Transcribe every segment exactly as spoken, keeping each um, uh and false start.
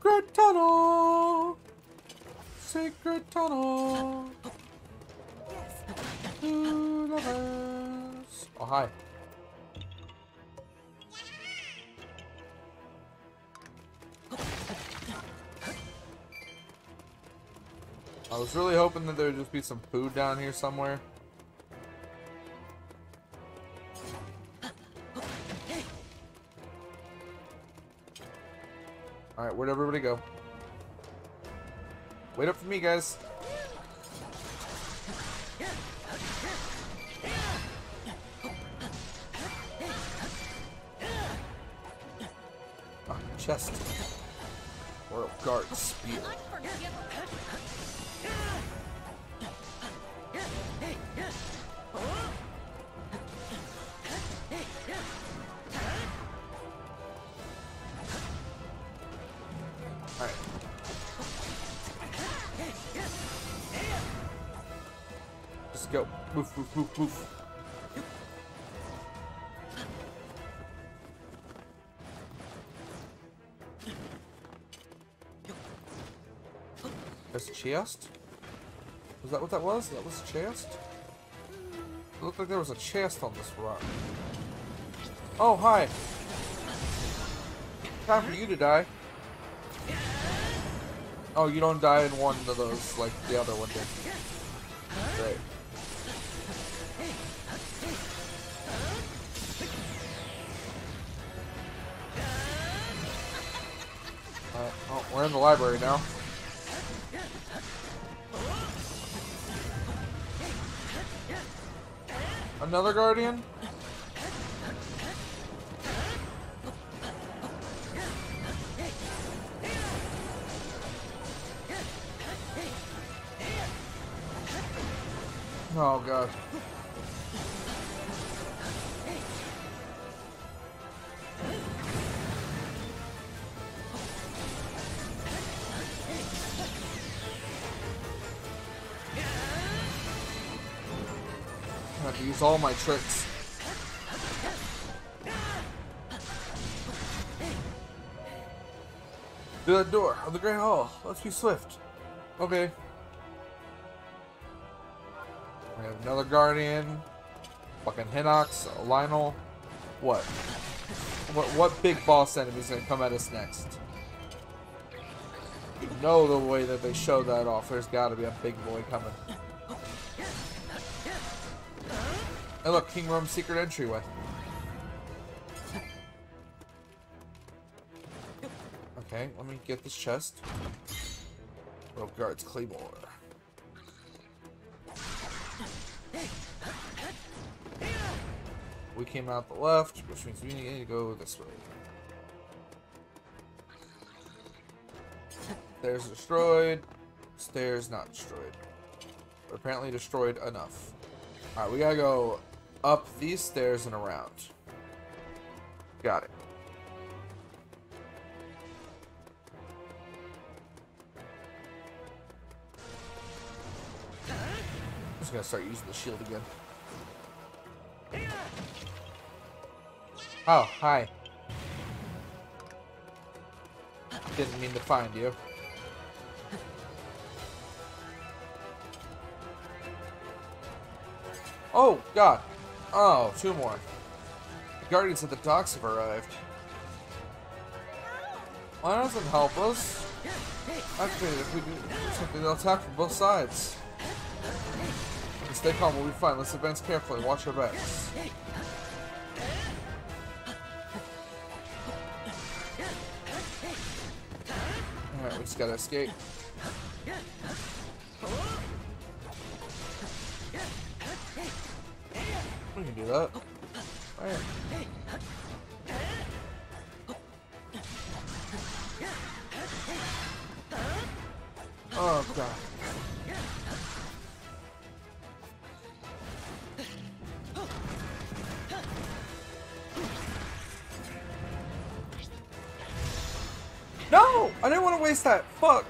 Secret tunnel! Secret tunnel! To the best. Oh, hi. I was really hoping that there would just be some food down here somewhere. Alright, where'd everybody go? Wait up for me, guys. Oh, chest. Royal Guard spear. Alright. Just go. Move, move, move, move. There's a chest? Was that what that was? That was a chest? It looked like there was a chest on this rock. Oh, hi. Time for you to die. Oh, you don't die in one of those like the other one did. Great. Alright, oh, we're in the library now. Another guardian? Oh god. I have to use all my tricks. To that door of the Great Hall. Let's be swift. Okay. We have another guardian. Fucking Hinox, Lionel. What? What what big boss enemy is gonna come at us next? You know the way that they show that off. There's gotta be a big boy coming. Hey look, King Rome's secret entryway. Okay, let me get this chest. Rope Guard's Claymore. We came out the left, which means we need to go this way. Stairs destroyed. Stairs not destroyed. But apparently destroyed enough. Alright, we gotta go up these stairs and around. Got it. I'm just gonna start using the shield again. Oh, hi. Didn't mean to find you. Oh, God. Oh, two more. The Guardians at the docks have arrived. Why doesn't help us? Actually, if we do something, they'll attack from both sides. Stay calm, we'll be fine. Let's advance carefully. Watch our backs. Alright, we just gotta escape. We can do that. Right. Oh, God. No! I didn't want to waste that. Fuck.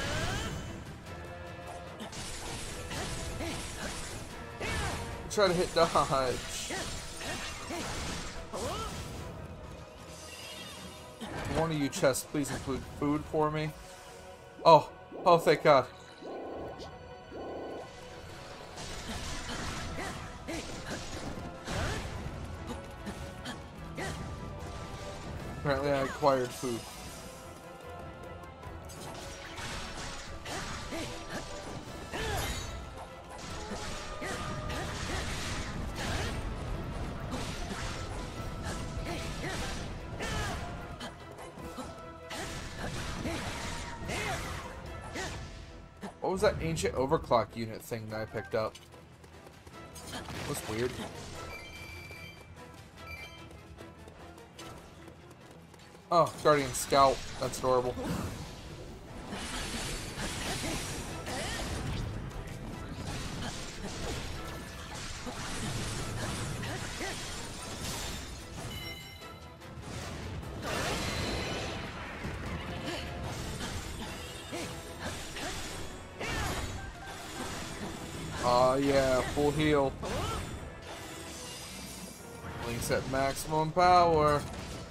Try to hit dodge. one of you chests please include food for me? Oh, oh, thank God. Apparently I acquired food. What was that ancient overclock unit thing that I picked up? That's weird. Oh, Guardian Scout. That's adorable. Aw, uh, yeah, full heal. Link's at maximum power.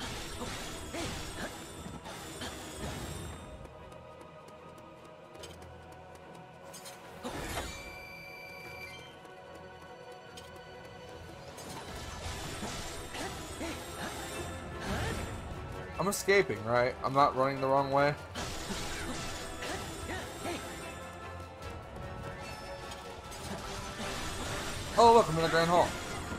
I'm escaping, right? I'm not running the wrong way. Oh, look, I'm in the Grand Hall.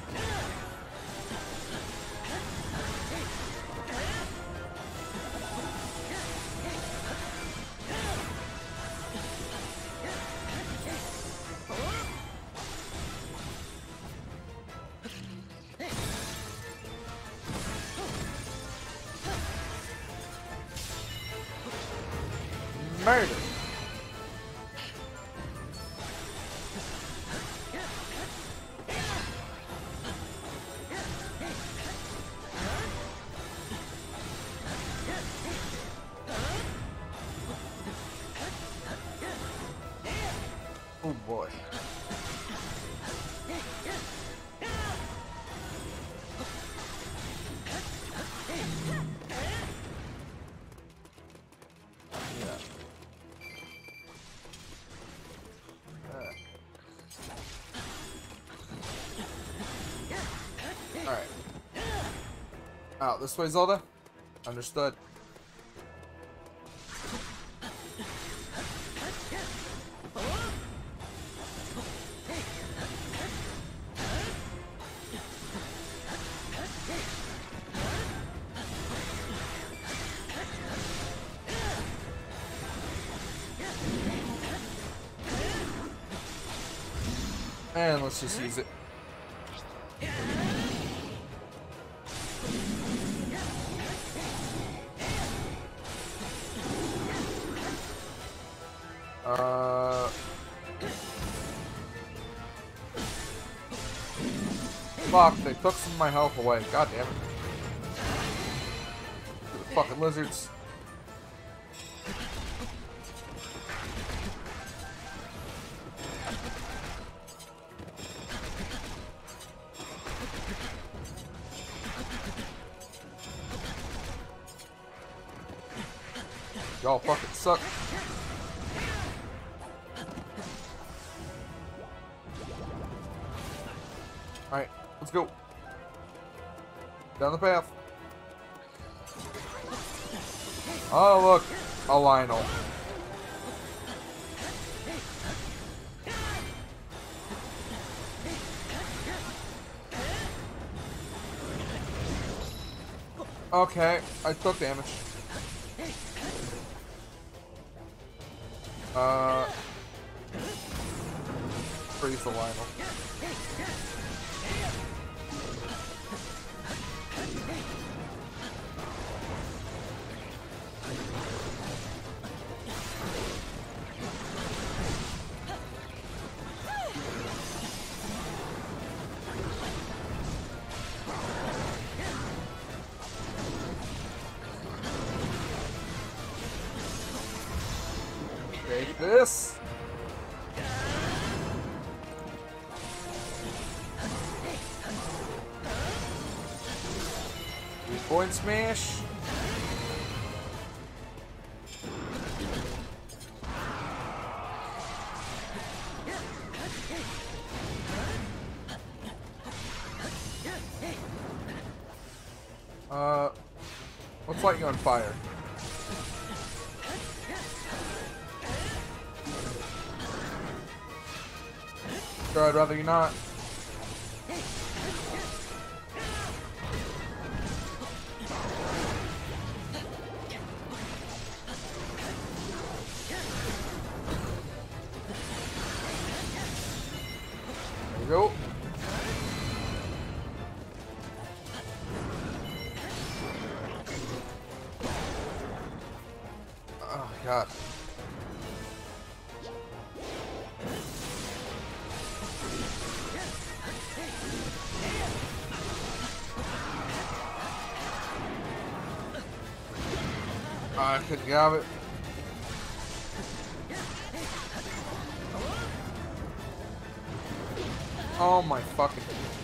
Murder. Oh boy. Alright. Out this way, Zelda? Understood. And let's just use it. Uh, fuck, they took some of my health away. God damn it. The fucking lizards. Y'all fucking suck. Alright, let's go. Down the path. Oh, look. A Lionel. Okay, I took damage. Uh, freeze the Lionel. Take this. Three point smash. Let's light you on fire. Sure, I'd rather you not. There we go. Oh, God. I couldn't grab it. Oh my fucking.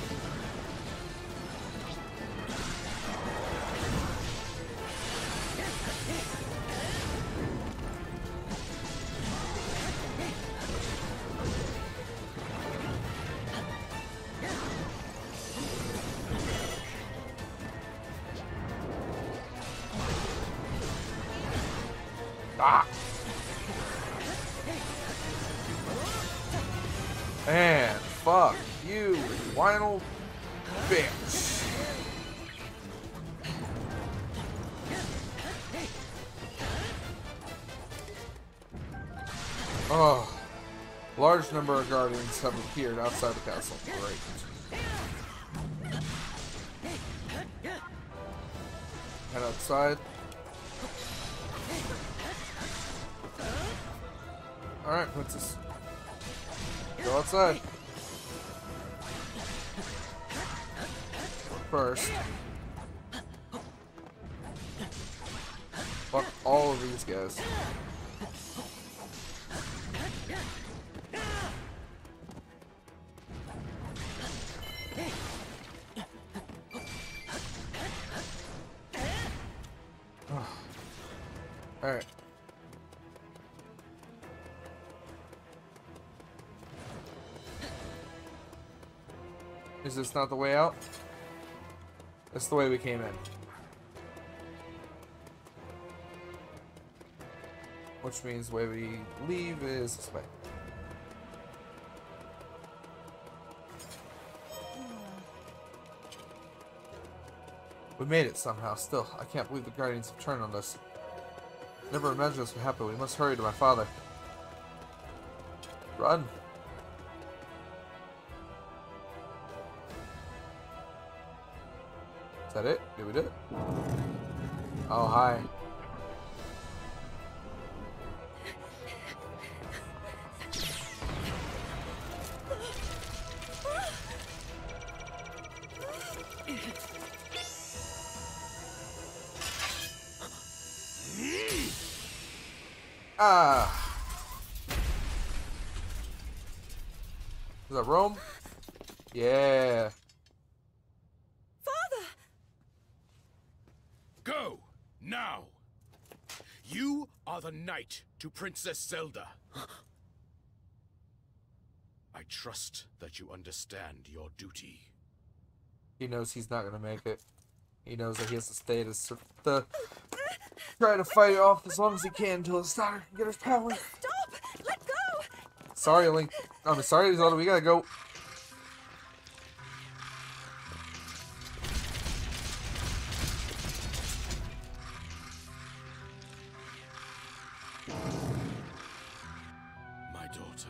Ah! And fuck you, Lionel bitch. Oh. Large number of guardians have appeared outside the castle. Great. Head outside. Alright, princess. Go outside. First. Fuck all of these guys. Alright. Is this not the way out? That's the way we came in. Which means the way we leave is this way. We made it somehow. Still, I can't believe the Guardians have turned on us. Never imagined this would happen. We must hurry to my father. Run. Is that it? Did we do it? Oh, hi. Ah. Is that Rome? Yeah. Father! Go! Now! You are the knight to Princess Zelda. I trust that you understand your duty. He knows he's not gonna make it. He knows that he has to stay to, to try to fight it off as long as he can until his daughter can get his power. Stop! Let go! Sorry, Link. I'm sorry, Zelda. We gotta go. My daughter.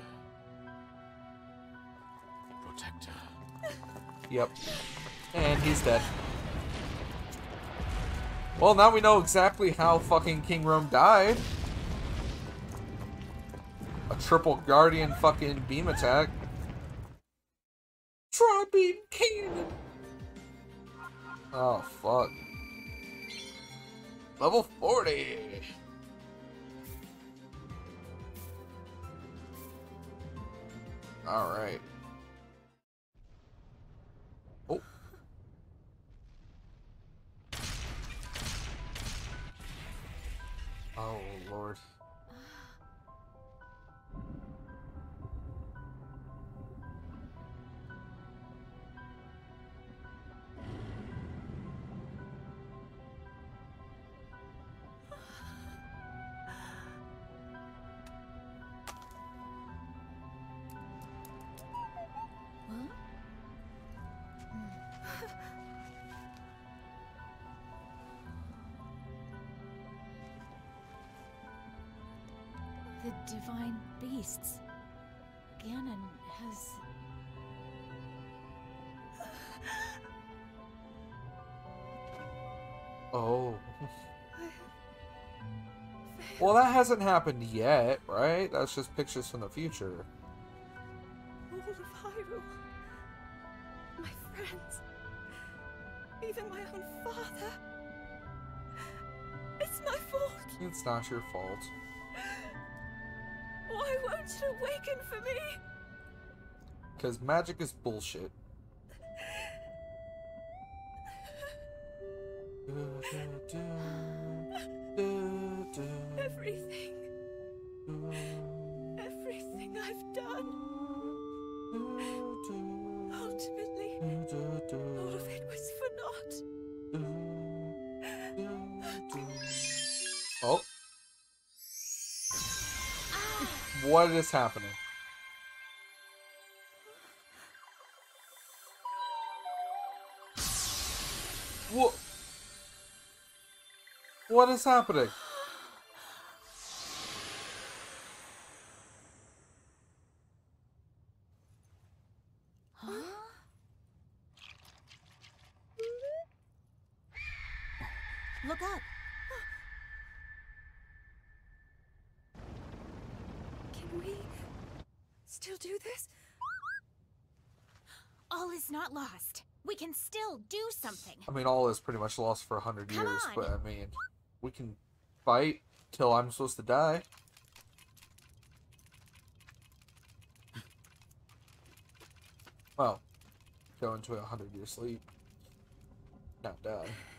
Protect her. Yep. And he's dead. Well, now we know exactly how fucking King Rome died. A triple guardian fucking beam attack. Tri-beam cannon. Oh, fuck. Level forty. Alright. Oh. Oh, Lord. divine beasts. Ganon has... Oh. Well, that hasn't happened yet, right? That's just pictures from the future. All of Hyrule. My friends. Even my own father. It's my fault. It's not your fault. Why won't it awaken for me? Because magic is bullshit. Everything. Everything I've done. Ultimately, all of it was for naught. Oh. What is happening? What? What is happening? Huh? Look up. Can we still do this? All is not lost. We can still do something. I mean, all is pretty much lost for a hundred Come years, on. but I mean, we can fight till I'm supposed to die. Well, go into a hundred year sleep, not die.